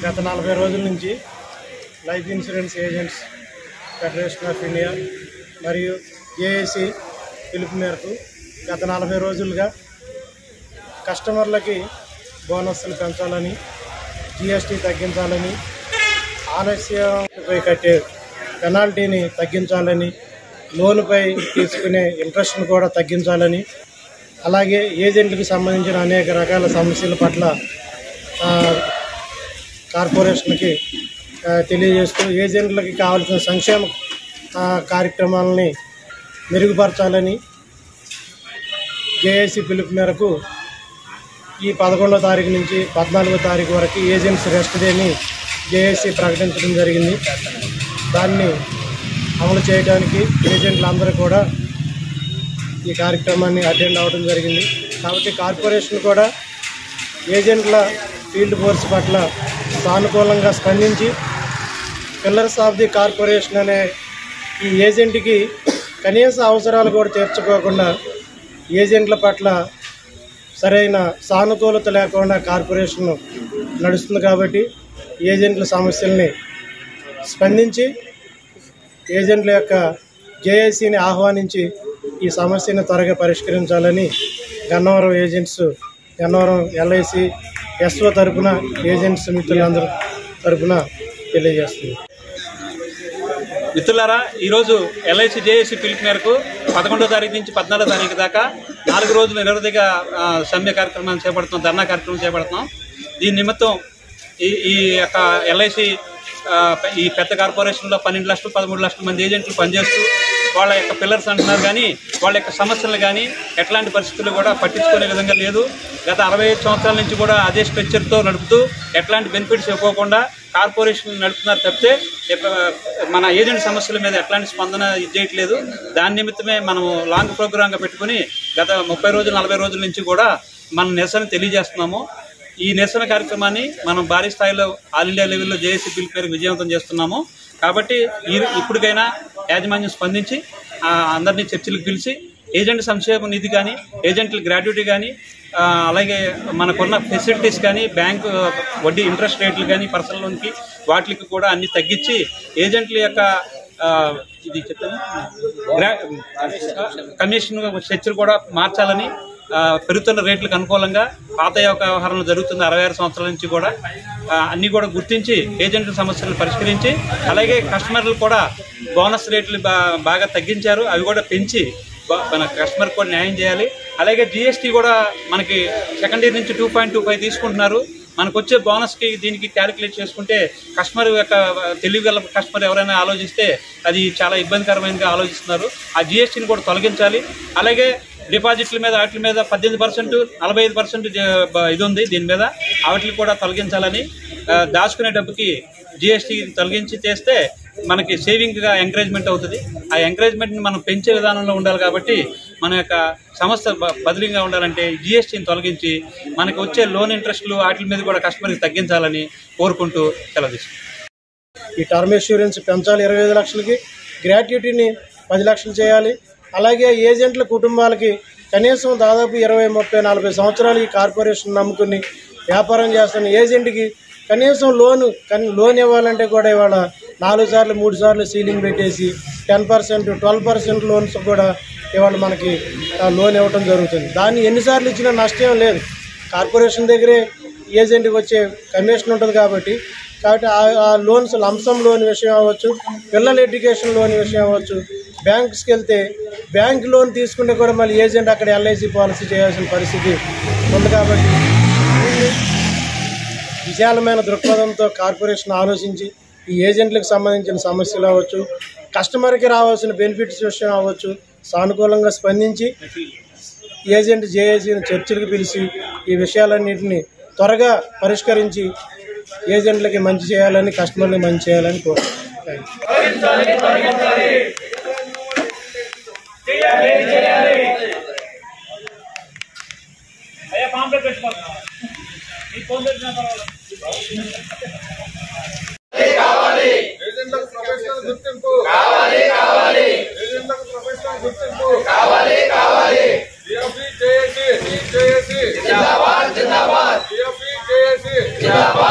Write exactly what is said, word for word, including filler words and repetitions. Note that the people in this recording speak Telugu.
గత నలభై రోజుల నుంచి life insurance agents federation of India మరియు జేఏసీ పిలుపు మేరకు గత నలభై రోజులుగా కస్టమర్లకి బోనస్లు పెంచాలని, జిఎస్టీ తగ్గించాలని, ఆలస్యంపై కట్టే పెనాల్టీని తగ్గించాలని, లోనుపై తీసుకునే ఇంట్రెస్ట్ను కూడా తగ్గించాలని, అలాగే ఏజెంట్లకు సంబంధించిన అనేక రకాల సమస్యల పట్ల కార్పొరేషన్కి తెలియజేస్తూ ఏజెంట్లకి కావాల్సిన సంక్షేమ కార్యక్రమాలని మెరుగుపరచాలని జేఏసీ పిలుపు మేరకు ఈ పదకొండో తారీఖు నుంచి పద్నాలుగో తారీఖు వరకు ఏజెంట్స్ రెస్ట్ డేని జేఏసీ ప్రకటించడం జరిగింది. దాన్ని అమలు చేయడానికి ఏజెంట్లందరూ కూడా ఈ కార్యక్రమాన్ని అటెండ్ అవ్వడం జరిగింది. కాబట్టి కార్పొరేషన్ కూడా ఏజెంట్ల ఫీల్డ్ ఫోర్స్ పట్ల సానుకూలంగా స్పందించి పిల్లర్స్ ఆఫ్ ది కార్పొరేషన్ అనే ఈ ఏజెంట్కి కనీస అవసరాలు కూడా తీర్చుకోకుండా ఏజెంట్ల పట్ల సరైన సానుకూలత లేకుండా కార్పొరేషన్ నడుస్తుంది. కాబట్టి ఏజెంట్ల సమస్యల్ని స్పందించి ఏజెంట్ల యొక్క జేఏసీని ఆహ్వానించి ఈ సమస్యను త్వరగా పరిష్కరించాలని Gannavaram agents, Gannavaram LIC SO తరఫున ఏజెంట్స్ మిత్రులందరూ తరఫున తెలియజేస్తుంది. మిత్రులారా, ఈరోజు ఎల్ఐసి జేఏసీ పిలుపు మేరకు పదకొండో తారీఖు నుంచి పద్నాలుగో తారీఖు దాకా నాలుగు రోజులు నిరవధిగా సమ్మె కార్యక్రమాన్ని చేపడుతున్నాం, ధర్నా కార్యక్రమం చేపడుతున్నాం. దీని నిమిత్తం ఈ ఈ యొక్క ఎల్ఐసి ఈ పెద్ద కార్పొరేషన్లో పన్నెండు లక్షలు పదమూడు లక్షల మంది ఏజెంట్లు పనిచేస్తూ వాళ్ళ యొక్క పిల్లర్స్ అంటున్నారు కానీ వాళ్ళ యొక్క సమస్యలు కానీ ఎట్లాంటి పరిస్థితులు కూడా పట్టించుకునే విధంగా లేదు. గత అరవై ఐదు సంవత్సరాల నుంచి కూడా అదే స్ట్రక్చర్తో నడుపుతూ ఎట్లాంటి బెనిఫిట్స్ ఇవ్వకుండా కార్పొరేషన్ నడుపుతున్నారు తప్పితే మన ఏజెంట్ సమస్యల మీద ఎట్లాంటి స్పందన ఇచ్చేయట్లేదు. దాని నిమిత్తమే మనం లాంగ్ ప్రోగ్రామ్గా పెట్టుకుని గత ముప్పై రోజులు నలభై రోజుల నుంచి కూడా మనం నిరసన తెలియజేస్తున్నాము. ఈ నిరసన కార్యక్రమాన్ని మనం భారీ స్థాయిలో ఆల్ ఇండియా లెవెల్లో జేఏసీ పిలుపు మేరకు విజయవంతం చేస్తున్నాము. కాబట్టి ఈ ఇప్పటికైనా యాజమాన్యం స్పందించి అందరినీ చర్చలకు పిలిచి ఏజెంట్ సంక్షేమ నిధి కానీ, ఏజెంట్ల గ్రాడ్యుటీ కానీ, అలాగే మనకున్న ఫెసిలిటీస్ కానీ, బ్యాంకు వడ్డీ ఇంట్రెస్ట్ రేట్లు కానీ, పర్సనల్ లోన్కి వాటికి కూడా అన్ని తగ్గించి ఏజెంట్ల యొక్క ఇది చెప్తాను కమిషన్ స్ట్రక్చర్ కూడా మార్చాలని, పెరుగుతున్న రేట్లకు అనుకూలంగా పాత వ్యవహారాలు జరుగుతున్న అరవై ఆరు సంవత్సరాల నుంచి కూడా అన్నీ కూడా గుర్తించి ఏజెంట్ల సమస్యలను పరిష్కరించి, అలాగే కస్టమర్లు కూడా బోనస్ రేట్లు బాగా తగ్గించారు, అవి కూడా పెంచి మన కస్టమర్కి కూడా న్యాయం చేయాలి. అలాగే జిఎస్టీ కూడా మనకి సెకండ్ ఇయర్ నుంచి టూ పాయింట్ టూ ఫైవ్ తీసుకుంటున్నారు. మనకు వచ్చే బోనస్కి దీనికి క్యాలిక్యులేట్ చేసుకుంటే కస్టమర్ యొక్క తెలివిగల కస్టమర్ ఎవరైనా ఆలోచిస్తే అది చాలా ఇబ్బందికరమైనగా ఆలోచిస్తున్నారు. ఆ జిఎస్టీని కూడా తొలగించాలి. అలాగే డిపాజిట్ల మీద వాటి మీద పద్దెనిమిది పర్సెంట్ నలభై ఐదు పర్సెంట్ ఇది ఉంది, దీని మీద వాటిని కూడా తొలగించాలని, దాచుకునే డబ్బుకి జిఎస్టీ తొలగించి చేస్తే మనకి సేవింగ్గా ఎంకరేజ్మెంట్ అవుతుంది. ఆ ఎంకరేజ్మెంట్ని మనం పెంచే విధానంలో ఉండాలి. కాబట్టి మన యొక్క సంస్థ బదిలీగా ఉండాలంటే జిఎస్టీని తొలగించి మనకి వచ్చే లోన్ ఇంట్రెస్ట్లు వాటి మీద కూడా కస్టమర్కి తగ్గించాలని కోరుకుంటూ సెలవు తీసుకుంటాం. ఈ టర్మ్ ఇన్సూరెన్స్ పెంచాలి, ఇరవై ఐదు లక్షలకి గ్రాట్యుటీని పది లక్షలు చేయాలి. అలాగే ఏజెంట్ల కుటుంబాలకి కనీసం దాదాపు ఇరవై ముప్పై నలభై సంవత్సరాలు ఈ కార్పొరేషన్ నమ్ముకుని వ్యాపారం చేస్తున్న ఏజెంట్కి కనీసం లోను కానీ లోన్ ఇవ్వాలంటే కూడా ఇవాళ నాలుగు సార్లు మూడు సార్లు సీలింగ్ పెట్టేసి ten percent twelve percent loans కూడా ఇవాళ మనకి లోన్ ఇవ్వటం జరుగుతుంది. దాన్ని ఎన్నిసార్లు ఇచ్చినా నష్టం లేదు. కార్పొరేషన్ దగ్గరే ఏజెంట్కి వచ్చే కమిషన్ ఉంటుంది కాబట్టి కాబట్టి ఆ లోన్స్ లంసమ్ లోన్ విషయం అవ్వచ్చు, పిల్లల ఎడ్యుకేషన్ లోన్ విషయం అవ్వచ్చు, బ్యాంక్స్కి వెళ్తే బ్యాంక్ లోన్ తీసుకుంటే కూడా మళ్ళీ ఏజెంట్ అక్కడ ఎల్ఐసి పాలసీ చేయాల్సిన పరిస్థితి ఉంది. కాబట్టి విశాలమైన దృక్పథంతో కార్పొరేషన్ ఆలోచించి ఈ ఏజెంట్లకు సంబంధించిన సమస్యలు అవ్వచ్చు, కస్టమర్కి రావాల్సిన బెనిఫిట్స్ విషయం అవ్వచ్చు సానుకూలంగా స్పందించి ఏజెంట్ జేఏసీని చర్చలకు పిలిచి ఈ విషయాలన్నింటినీ త్వరగా పరిష్కరించి ఏజెంట్లకి మంచి చేయాలని, కస్టమర్లకి మంచి చేయాలని కోరుతున్నాను. ఏజెంట్లకు ప్రొఫెషనల్ గుర్తింపు కావాలి కావాలి ఏజెంట్లకు ప్రొఫెషనల్ గుర్తింపు కావాలి కావాలి డిఎఫ్ఈ జేఏసీ జేఏసీ జిందాబాద్ జిందాబాద్ డిఎఫ్ఈ జేఏసీ జిందాబాద్